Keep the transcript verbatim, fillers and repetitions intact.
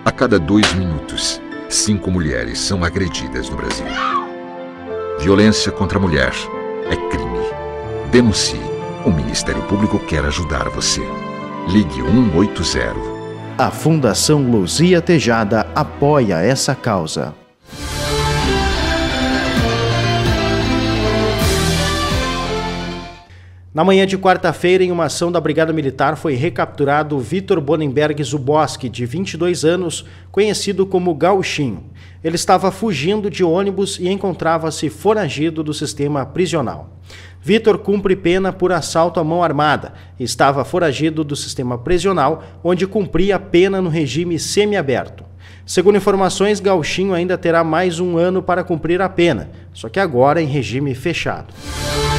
A cada dois minutos, cinco mulheres são agredidas no Brasil. Violência contra a mulher é crime. Denuncie. O Ministério Público quer ajudar você. Ligue um oito zero. A Fundação Luzia Tejada apoia essa causa. Na manhã de quarta-feira, em uma ação da Brigada Militar, foi recapturado Vitor Bonenberg Zuboski, de vinte e dois anos, conhecido como Gauchinho. Ele estava fugindo de ônibus e encontrava-se foragido do sistema prisional. Vitor cumpre pena por assalto à mão armada e estava foragido do sistema prisional, onde cumpria pena no regime semiaberto. Segundo informações, Gauchinho ainda terá mais um ano para cumprir a pena, só que agora em regime fechado.